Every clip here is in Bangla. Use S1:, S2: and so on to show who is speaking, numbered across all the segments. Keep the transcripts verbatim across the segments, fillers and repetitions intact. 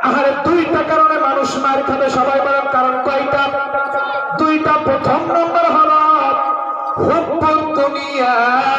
S1: আরে দুইটা কারণে মানুষ মার খাবে, সবাই বলেন কারণ কয়টা? দুইটা। প্রথম নম্বর হলো হুব্বুদ দুনিয়া,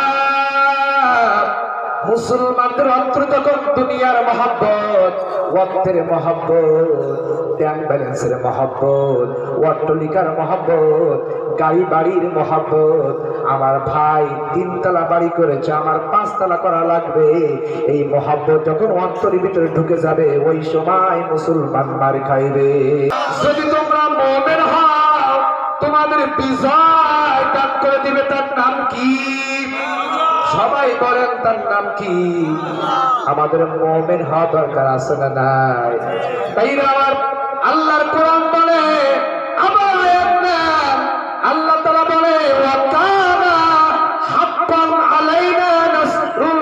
S1: মুসলমানদের অন্তরে যখন দুনিয়ার মহব্বত, ওয়াক্তের মহব্বত, ব্যাংক ব্যালেন্সের মহব্বত, অট্টালিকার মহব্বত, গাড়ি বাড়ির মহব্বত, আমার ভাই তিনতলা বাড়ি করেছে আমার পাঁচতলা করা লাগবে, এই মহব্বত যখন অন্তরের ভিতরে ঢুকে যাবে ওই সময় মুসলমান মার খাইবে। যদি তোমরা মুমিন হও তোমাদের বিজয় দান করে দিবে, তার নাম কি? সবাই বলেন তার নাম কি? আমাদের মুমিন হওয়া দরকার আছে না নাই? তাই আমার আল্লাহর কোরআন বলে, আমার আয়াত না, আল্লাহ তাআলা বলে ওয়া কানা হাক্কান আলাইনা নাসরুল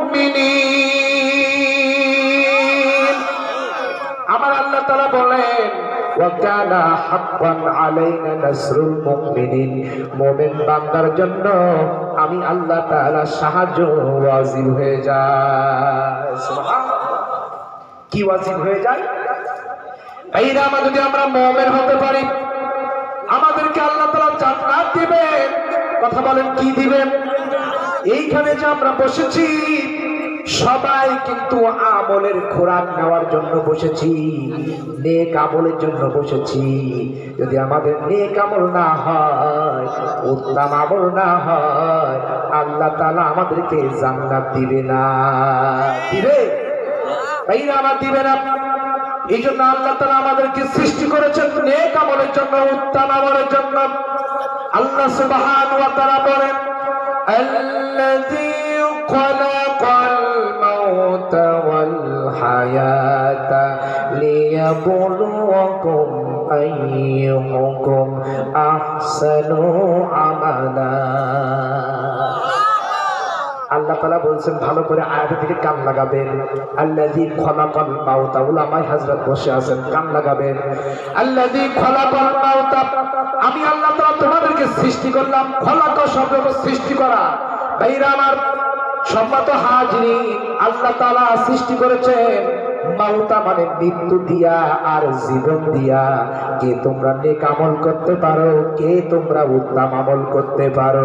S1: মুমিনিন। আমার আল্লাহ তাআলা বলেন ওয়া কানা হাক্কান আলাইনা নাসরুল মুমিনিন, মুমিন বান্দার জন্য আমি আল্লাহ তাআলা সাহায্য ওয়াজিব হয়ে যায়। সুবহানাল্লাহ। কি ওয়াজিব হয়ে যায়? এইরা আমরা যদি আমরা মুমিন হতে পারি আমাদেরকে আল্লাহ তাআলা জান্নাত দিবেন। কথা বলেন কি দিবেন? এইখানে যে আমরা বসেছি সবাই কিন্তু আমলের খোরাক নেওয়ার জন্য বসেছি, নেক আমলের জন্য বসেছি। যদি আমাদের নেক আমল না হয়, উত্তম আমল না হয়, আল্লাহ তাআলা আমাদেরকে জান্নাত দিবে না। দিবে? এইরা আমার দিবে না। এই জন্য আল্লাহ তাআলা আমাদেরকে সৃষ্টি করেছেন নেক আমলের জন্য, উত্তম আমলের জন্য। আল্লাহ সুবহানাহু ওয়া তাআলা বলেন আল্লাযী খালাকাল মাউতা ওয়াল হায়াতা লিয়াবলুয়াকুম আইয়ুকুম আহসানু আমালা। আল্লাহ তাআলা বলছেন, ভালো করে আয়াতের দিকে কান লাগাবেন। আল্লাযী খালাকাল মাউতা, উলামায়ে হযরত বসে আছেন, কান লাগাবেন। আল্লাযী খালাকাল মাউতা, আমি আল্লাহ তাআলা তোমাদেরকে সৃষ্টি করলাম। খালাকা শব্দ সৃষ্টি করা। ভাইরা আমার সম্মানিত হাজিরিন, আল্লাহ তাআলা সৃষ্টি করেছেন মাউতা মানে মৃত্যু দিয়া আর জীবন দিয়া। কে তোমরা নেক আমল করতে পারো, কে তোমরা উত্তম আমল করতে পারো?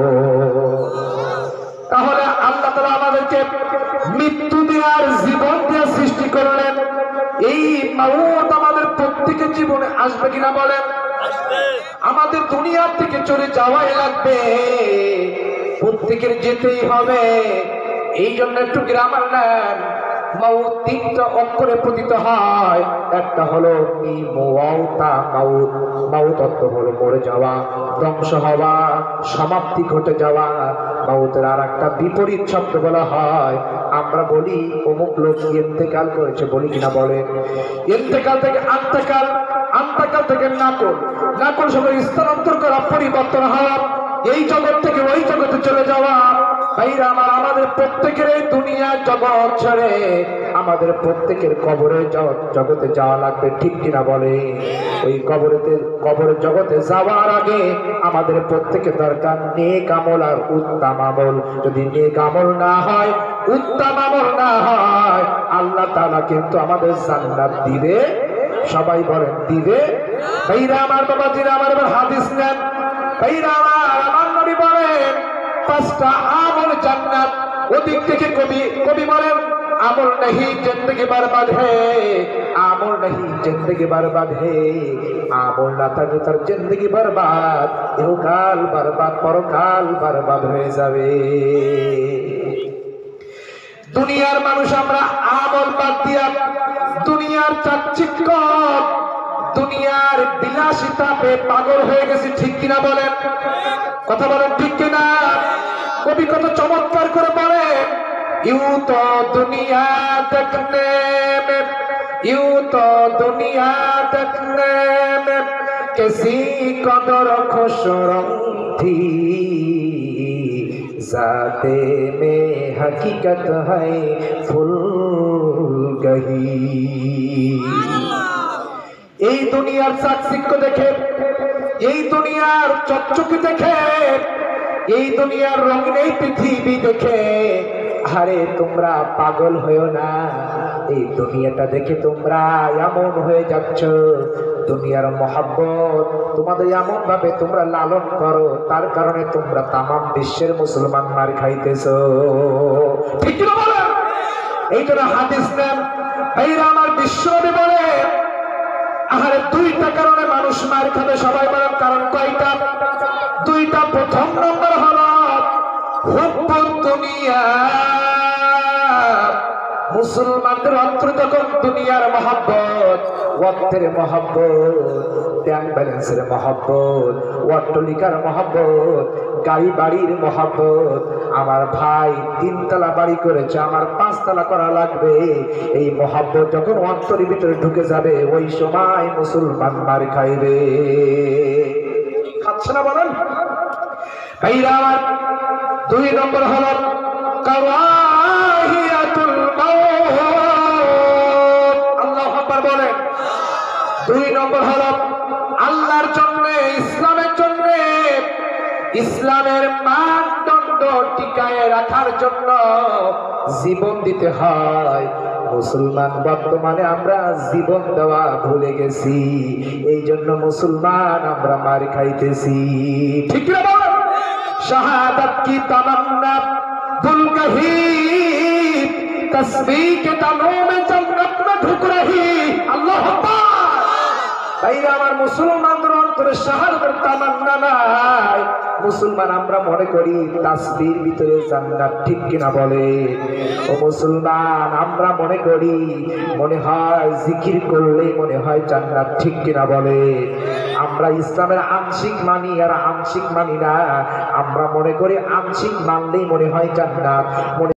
S1: তাহলে আল্লাহ তাআলা আমাদেরকে মৃত্যু দিয়ে আর জীবন দিয়ে সৃষ্টি করলেন। এই মাউত আমাদের প্রত্যেকের জীবনে আসবে কিনা বলেন? আমাদের দুনিয়া থেকে চলে যাওয়াই লাগবে, প্রত্যেকের যেতেই হবে। এই জন্য একটু গ্রামার নেন। মাউত তিনটা অক্ষরে পতিত হয়। একটা হলো মিমওয়াতা, মাউত। মাউত অর্থ হলো মরে যাওয়া, ধ্বংস হওয়া, সমাপ্তি ঘটে যাওয়া। মাউতের আর একটা বিপরীত শব্দ বলা হয়। আমরা বলি অমুক লোক ইন্তেকাল করেছে, বলি কিনা বলেন? ইন্তেকাল থেকে আন্তেকাল, আন্তেকাল থেকে নাকল, নাকল সবাই স্থানান্তর করা, পরিবর্তন হওয়া, এই জগৎ থেকে ওই জগতে চলে যাওয়া। ভাইরা আমার, আমাদের প্রত্যেকের এই দুনিয়া জগৎ ছেড়ে আমাদের প্রত্যেকের কবরের জগতে যাওয়া লাগবে, ঠিক কিনা বলে? ওই কবরেতে, কবরের জগতে যাওয়ার আগে আমাদের প্রত্যেকের দরকার নেক আমল আর উত্তম আমল। যদি নেক আমল না হয়, উত্তম আমল না হয়, আল্লাহ তাআলা কিন্তু আমাদের জান্নাত দিবে। সবাই বলেন দিবে? ভাইরা আমার, বাবাজিরা আমার, এবার হাদিস নেন। ভাইরা আমার, আমার নবী বলেন পাঁচটা আমল জান্নাত। ওদিক থেকে কবি কবি বলেন আমল नहीं जिंदगी बर्बाद है, আমল नहीं जिंदगी बर्बाद है। আমল না থাকলে তার জিন্দেগি বরবাদ, ইহকাল বরবাদ, পরকাল বরবাদ হয়ে যাবে। দুনিয়ার মানুষ আমরা আমল বাদ দিয়া দুনিয়ার চাকচিক্য, দুনিয়ার বিলাসিতা পে পাগল হয়ে গেছি, ঠিক কিনা বলেন? কথা বলেন ঠিক কিনা? কবি কত চমৎকার করে বলে, यूं तो दुनिया देखने में, यूं तो दुनिया देखने में किसी कदर खुश रंग थी, जाते में हकीकत है फूल गही। এই দুনিয়ার চাকচিক্য দেখে, এই দুনিয়ার চকচকে দেখে, এই দুনিয়ার রঙিন এই পৃথিবী দেখে আরে তোমরা পাগল হইও না। এই দুনিয়াটা দেখে তোমরা এমন হয়ে যাচ্ছ, দুনিয়ার মহব্বত তোমাদের এমন ভাবে তোমরা লালন করো, তার কারণে তোমরা তামাম বিশ্বের মুসলমান মার খাইতেছো। ঠিক কি বলেন? এই জন্য হাদিস নেন, এইরা আমার বিশ্বনবী বলে আহারে দুইটা কারণে মানুষ মার খাবে। সবাই বলেন কারণ কয়টা? দুইটা। প্রথম নম্বর হলো হুব্বুদ দুনিয়া, মুসলমানদের অন্তরে যখন দুনিয়ার মহব্বত, অর্থের মহব্বত, ব্যাংক ব্যালেন্সের মহব্বত, অট্টালিকার মহব্বত, গাড়ি বাড়ির মহব্বত, আমার ভাই তিনতলা বাড়ি করেছে আমার পাঁচতলা করা লাগবে, এই মহব্বত যখন অন্তরের ভিতরে ঢুকে যাবে ওই সময় মুসলমান মার খাইবে। খাচ্ছে না বলেন? ভাইরা আমার, দুই নম্বর হল কারাহিয়াতুল মাউত। আল্লাহু আকবার বলেন। দুই নম্বর হল আল্লাহর জন্য, ইসলামের জন্য, ইসলামের মানদণ্ড টিকায় রাখার জন্য জীবন দিতে হয়। মুসলমান বর্তমানে আমরা জীবন দেওয়া ভুলে গেছি, এই জন্য মুসলমান আমরা মার খাইতেছি। ঠিক না বল? শাহাদাত কি তামান্না दिल कही तस्बीह के तालों में जन्नत में ढुक रही। अल्लाह ভাইরা আমার, মুসলমানদের অন্তরে শাহাদাতের তামান্না নাই। মুসলমান আমরা মনে করি তাসবির ভিতরে জান্নাত। ঠিক কিনা বলে? ও মুসলমান, আমরা মনে করি মনে হয় জিকির করলে মনে হয় জান্নাত। ঠিক কিনা বলে? আমরা ইসলামের আংশিক মানি আর আংশিক মানি না। আমরা মনে করি আংশিক মানলেই মনে হয় জান্নাত।